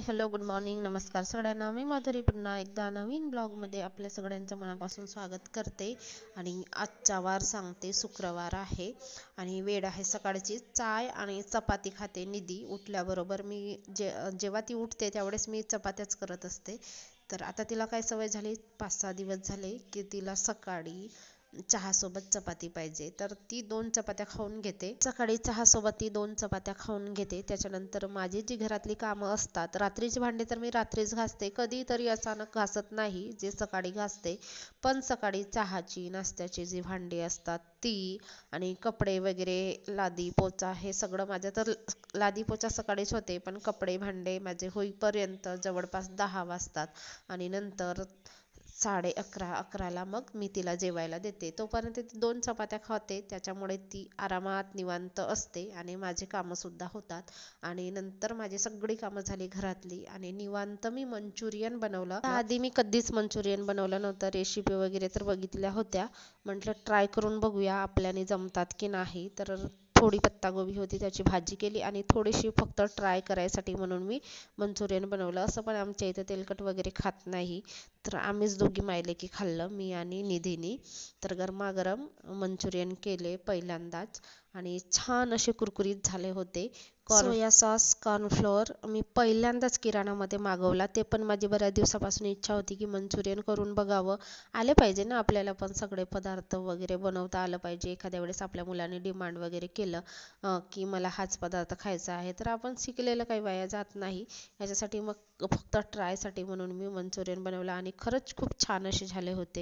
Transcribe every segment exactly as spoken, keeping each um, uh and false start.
Hello, good morning, नमस्कार सगळ्यांना. मी माधुरी पुन्हा एकदा नवीन ब्लॉगमध्ये आपल्या सगळ्यांचं मनापासून स्वागत करते. आणि आजचा वार सांगते, शुक्रवार आहे आणि वेळ आहे सकाळची. चाय आणि चपाती खाते निधी. उठल्याबरोबर मी जे जेव्हा ती उठते त्यावेळेस मी चपात्याच करत असते. तर आता तिला काय सवय झाली, पाच सहा दिवस झाले की तिला सकाळी चहासोबत चपाती पाहिजे. तर ती दोन चपात्या खाऊन घेते. सकाळी चहासोबत ती दोन चपात्या खाऊन घेते. त्याच्यानंतर माझी जी घरातली कामं असतात, रात्रीची भांडी तर मी रात्रीच घासते, कधीतरी अचानक घासत नाही, जे सकाळी घासते. पण सकाळी चहाची, नाश्त्याची जी भांडी असतात ती, आणि कपडे वगैरे, लादी पोचा, हे सगळं माझं तर लादी पोचा सकाळीच होते, पण कपडे भांडे माझे होईपर्यंत जवळपास दहा वाजतात. आणि नंतर साडे अकरा अकराला मग मी तिला जेवायला देते. तोपर्यंत ती दोन चपात्या खाते, त्याच्यामुळे ती आरामात निवांत असते आणि माझी कामंसुद्धा होतात. आणि नंतर माझी सगळी कामं झाली घरातली आणि निवांत मी मंचुरियन बनवलं. आधी मी कधीच मंचुरियन बनवलं नव्हतं. रेसिपी वगैरे तर बघितल्या होत्या, म्हटलं ट्राय करून बघूया आपल्याने जमतात की नाही. तर थोडी पत्तागोबी होती, त्याची भाजी केली आणि थोडीशी फक्त ट्राय करायसाठी म्हणून मी मंचुरियन बनवलं. असं पण आमच्या इथं तेलकट वगैरे खात नाही, तर आम्हीच दोघी मायलेकी खाल्लं, मी आणि निधीनी. तर गरमागरम मंचुरियन केले पहिल्यांदाच आणि छान असे कुरकुरीत झाले होते. सोया सॉस, कॉर्नफ्लोअर मी पहिल्यांदाच किराणामध्ये मागवला. ते पण माझी बऱ्याच दिवसापासून इच्छा होती की मंचुरियन करून बघावं. आले पाहिजे ना आपल्याला पण सगळे पदार्थ वगैरे बनवता आलं पाहिजे. एखाद्या वेळेस आपल्या मुलांनी डिमांड वगैरे केलं की मला हाच पदार्थ खायचा आहे, तर आपण शिकलेलं काही वाया जात नाही. याच्यासाठी मग फक्त ट्रायसाठी म्हणून मी मंचुरियन बनवलं आणि खरंच खूप छान असे झाले होते.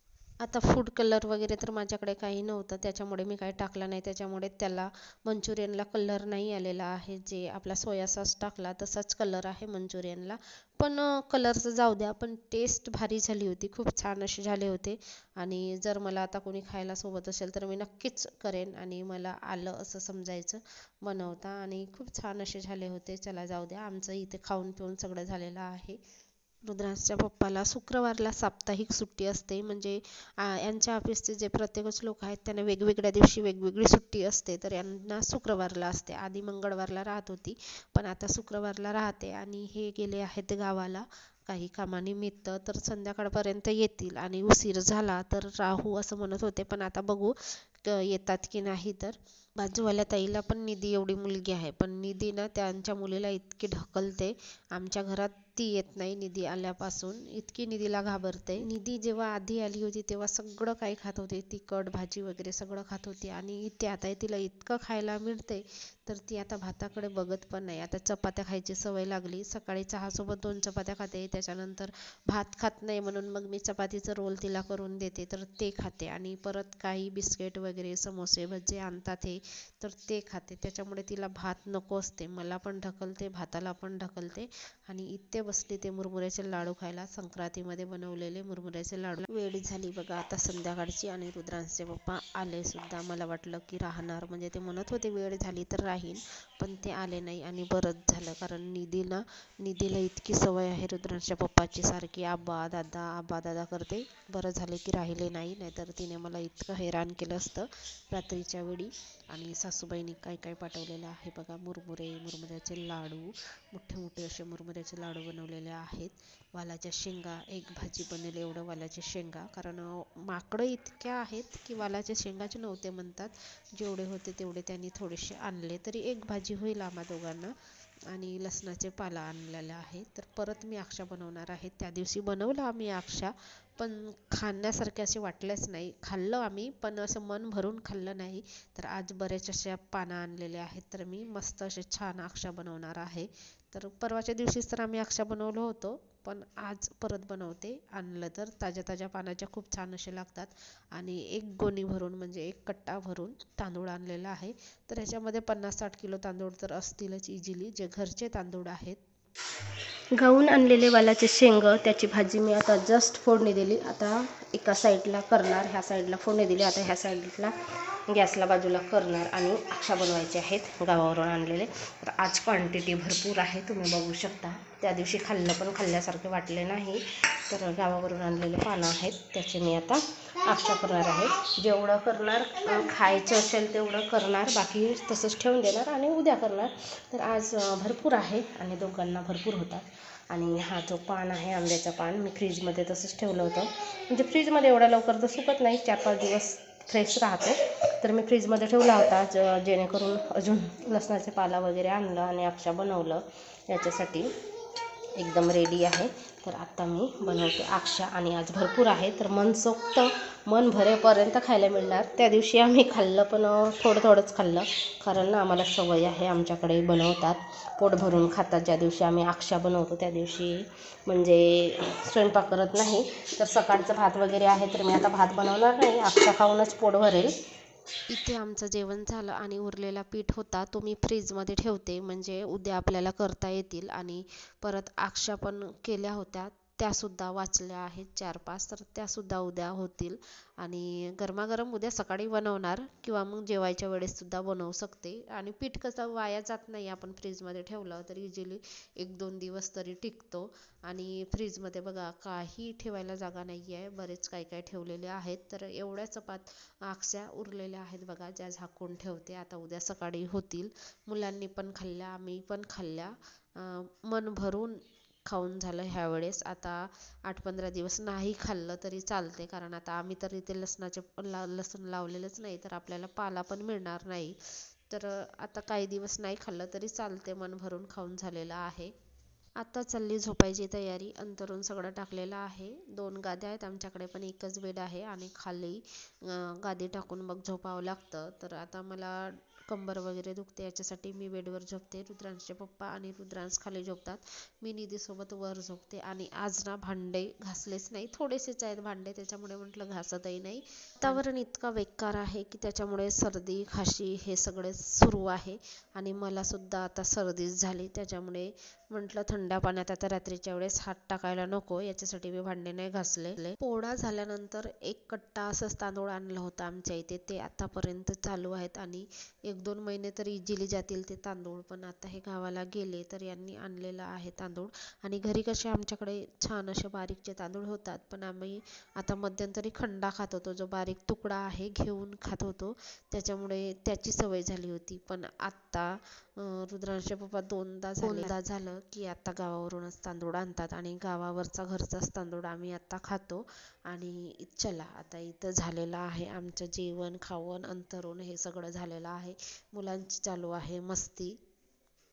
आता फूड कलर वगैरे तर माझ्याकडे काही नव्हतं, त्याच्यामुळे मी काही टाकलं नाही. त्याच्यामुळे त्याला मंचुरियनला कलर नाही आलेला आहे. जे आपला सोया सॉस टाकला तसाच कलर आहे मंचुरियनला. पण कलरचं जाऊ द्या, पण टेस्ट भारी झाली होती, खूप छान असे झाले होते. आणि जर मला आता कोणी खायला सोबत असेल तर मी नक्कीच करेन आणि मला आलं असं समजायचं बनवता. आणि खूप छान असे झाले होते. चला जाऊ द्या, आमचं इथे खाऊन पिऊन सगळं झालेलं आहे. रुद्रांशच्या पप्पाला शुक्रवारला साप्ताहिक सुट्टी असते, म्हणजे आ, यांच्या ऑफिसचे जे प्रत्येकच लोक आहेत त्यांना वेगवेगळ्या दिवशी वेगवेगळी सुट्टी असते. तर यांना शुक्रवारला असते. आधी मंगळवारला राहत होती, पण आता शुक्रवारला राहते. आणि हे गेले आहेत गावाला काही कामानिमित्त, तर संध्याकाळपर्यंत येतील आणि उशीर झाला तर राहू असं म्हणत होते. पण आता बघू येतात की नाही. तर बाजूवाल्या ताईला पण निधी एवढी मुलगी आहे, पण निधी ना त्यांच्या मुलीला इतकी ढकलते. आमच्या घरात ती येत नाही निधी आल्यापासून, इतकी निधीला घाबरते. निधी जेव्हा आधी आली होती तेव्हा सगळं काही खात होती, तिखट भाजी वगैरे सगळं खात होती. आणि इथे आता तिला इतकं खायला मिळते तर ती आता भाताकडे बघत पण नाही. आता चपात्या खायची सवय लागली. सकाळी चहासोबत दोन चपात्या खाते, त्याच्यानंतर भात खात नाही म्हणून मग मी चपातीचं रोल तिला करून देते, तर ते खाते. आणि परत काही बिस्किट वगैरे, समोसे भजे आणतात हे, तर ते खाते. त्याच्यामुळे तिला भात नको असते. मला पण ढकलते, भाताला पण ढकलते. आणि इथे बसली ते मुरमुऱ्याचे लाडू खायला, संक्रांतीमध्ये बनवलेले मुरमुऱ्याचे लाडू. वेळ झाली बघा आता संध्याकाळची आणि रुद्रांशचे पप्पा आले सुद्धा. मला वाटलं की राहणार, म्हणजे ते म्हणत होते वेळ झाली तर राहीन, पण ते आले नाही आणि बरंच झालं. कारण निधीला निधीला इतकी सवय आहे रुद्रांशच्या पप्पाची, सारखी आबा दादा आबा दादा करते. बरं झाले की राहिले नाही, नाहीतर तिने मला इतकं हैराण केलं असतं रात्रीच्या वेळी. आणि सासूबाईंनी काय काय पाठवलेलं आहे बघा, मुरमुरे, मुरमुऱ्याचे लाडू, मोठे मोठे असे मुरमुऱ्याचे लाडू बनवलेले आहेत. वालाच्या शेंगा, एक भाजी बनेल एवढं वालाच्या शेंगा, कारण माकडं इतक्या आहेत की वालाच्या शेंगाचे नव्हते म्हणतात. जेवढे होते तेवढे त्यांनी थोडेसे आणले, तरी एक भाजी होईल आम्हा दोघांना. आणि लसणाचे पाला आणलेला आहे. तर परत मी अक्षा बनवणार आहे. त्या दिवशी बनवलं आम्ही अक्षा, पण खाण्यासारखे असे वाटलेच नाही. खाल्लं आम्ही, पण असं मन भरून खाल्लं नाही. तर आज बरेच अशा पानं आणलेले आहेत, तर मी मस्त असे छान अक्षा बनवणार आहे. तर परवाच्या दिवशीच तर आम्ही अक्षा बनवलं होतं, पण आज परत बनवते. आणलं तर ताज्या ताज्या पानाच्या खूप छान असे लागतात. आणि एक गोणी भरून, म्हणजे एक कट्टा भरून तांदूळ आणलेला आहे. तर ह्याच्यामध्ये पन्नास साठ किलो तांदूळ तर असतीलच इझिली, जे घरचे तांदूळ आहेत. गहून आणलेले वालाचे शेंग, त्याची भाजी मी आता जस्ट फोडणी दिली. आता एका साईडला करणार, ह्या साईडला फोडणी दिली. आता ह्या साईडला गॅसला बाजूला करणार आणि अक्षा बनवायचे आहेत गावावरून आणलेले. तर आज क्वांटिटी भरपूर आहे, तुम्ही बघू शकता. त्या दिवशी खाल्लं पण खाल्ल्यासारखे वाटले नाही, तर गावावरून आणलेले पानं आहेत त्याचे मी आता अक्षा करणार आहे. जेवढं करणार खायचं असेल तेवढं करणार, बाकी तसंच ठेवून देणार आणि उद्या करणार. तर आज भरपूर आहे आणि दोघांना भरपूर होतात. आणि हा जो पान आहे आंब्याचा पान, मी फ्रीजमध्ये तसंच ठेवलं होतं. म्हणजे फ्रीजमध्ये एवढ्या लवकर तर सुकत नाही, चार पाच दिवस फ्रेश राहतो. तर मी फ्रीजमध्ये ठेवला होता ज जेणेकरून अजून लसणाचे पाला वगैरे आणलं आणि अक्षा बनवलं याच्यासाठी. एकदम रेडी आहे. तर आत्ता मी बनवते अक्षा आणि आज भरपूर आहे, तर मनसोक्त मन भरेपर्यंत खायला मिळणार. त्या दिवशी आम्ही खाल्लं पण थोडं थोडंच खाल्लं, कारण आम्हाला सवय आहे, आमच्याकडे बनवतात पोट भरून खातात. ज्या दिवशी आम्ही अक्षा बनवतो त्या दिवशी म्हणजे स्वयंपाक करत नाही. तर सकाळचं भात वगैरे आहे, तर मी आता भात बनवणार नाही, अक्षा खाऊनच पोट भरेल. इथे आमचं जेवण झालं आणि उरलेला पीठ होता तो मी फ्रीजमध्ये ठेवते, म्हणजे उद्या आपल्याला करता येतील. आणि परत अक्षा पण केल्या होत्या, त्यासुद्धा वाचल्या आहेत चार पाच, तर त्यासुद्धा उद्या होतील. आणि गरमागरम उद्या सकाळी बनवणार किंवा मग जेवायच्या वेळेससुद्धा बनवू शकते. आणि पीठ कसं वाया जात नाही, आपण फ्रीजमध्ये ठेवलं तर इझिली एक दोन दिवस तरी टिकतो. आणि फ्रीजमध्ये बघा काही ठेवायला जागा नाही आहे, बरेच काय काय ठेवलेले आहेत. तर एवढ्या चपात अक्षा उरलेल्या आहेत बघा, ज्या झाकून ठेवते, आता उद्या सकाळी होतील. मुलांनी पण खाल्ल्या, आम्ही पण खाल्ल्या, मन भरून खाऊन झालं ह्यावेळेस. आता आठ पंधरा दिवस नाही खाल्लं तरी चालते, कारण आता आम्ही तर इथे लसणाचे ला लसूण लावलेलंच नाही, तर आपल्याला पाला पण मिळणार नाही. तर आता काही दिवस नाही खाल्लं तरी चालते, मन भरून खाऊन झालेलं आहे. आता चालली झोपायची तयारी. अंथरूण सगळं टाकलेलं आहे. दोन गाद्या आहेत आमच्याकडे, पण एकच बेड आहे आणि खाली गादी टाकून मग झोपावं लागतं. तर आता मला कंबर वगैरे दुखते, याच्यासाठी मी बेडवर झोपते. रुद्रांशचे पप्पा आणि रुद्रांश खाली झोपतात, मी निधीसोबत वर झोपते. आणि आज ना भांडे घासलेच नाही, थोडेसेच आहेत भांडे, त्याच्यामुळे म्हटलं घासतही नाही. वातावरण इतका बेकार आहे की त्याच्यामुळे सर्दी खाशी हे सगळे सुरू आहे. आणि मला सुद्धा आता सर्दीच झाली, त्याच्यामुळे म्हटलं थंड पाण्यात आता रात्रीच्या वेळेस हात टाकायला नको, याच्यासाठी मी भांडे नाही घासले. पोळा झाल्यानंतर एक कट्टा असंच तांदूळ आणलं होतं आमच्या इथे, ते आतापर्यंत चालू आहेत आणि एक दोन महिने तर इझिली जातील ते तांदूळ. पण आता हे गावाला गेले तर यांनी आणलेलं आहे तांदूळ. आणि घरी कसे आमच्याकडे छान असे बारीकचे तांदूळ होतात, पण आम्ही आता मध्यंतरी खंडा खात होतो, जो बारीक तुकडा आहे घेऊन खात होतो, त्याच्यामुळे त्याची सवय झाली होती. पण आत्ता रुद्रांशचे पप्पा दोनदा दोनदा झालं की आता गावावरूनच तांदूळ आणतात आणि गावावरचा घरचाच तांदूळ आम्ही आता खातो. आणि चला आता इथं झालेलं आहे आमचं जेवण खावण अंथरूण हे सगळं झालेलं आहे. मुलांची चालू आहे मस्ती.